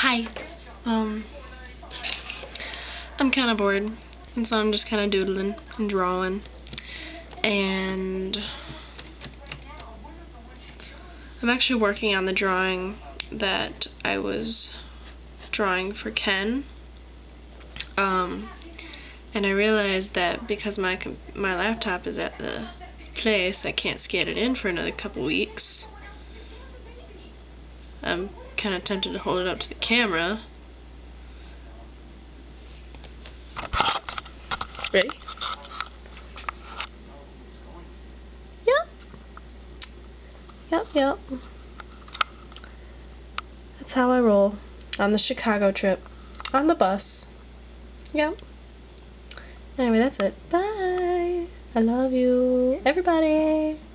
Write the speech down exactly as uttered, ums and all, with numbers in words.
Hi. Um, I'm kind of bored, and so I'm just kind of doodling and drawing, and I'm actually working on the drawing that I was drawing for Ken. Um, and I realized that because my my laptop is at the place, I can't scan it in for another couple weeks. I'm kind of tempted to hold it up to the camera. Ready? Yep. Yep, yep. That's how I roll. On the Chicago trip. On the bus. Yep. Anyway, that's it. Bye. I love you, everybody.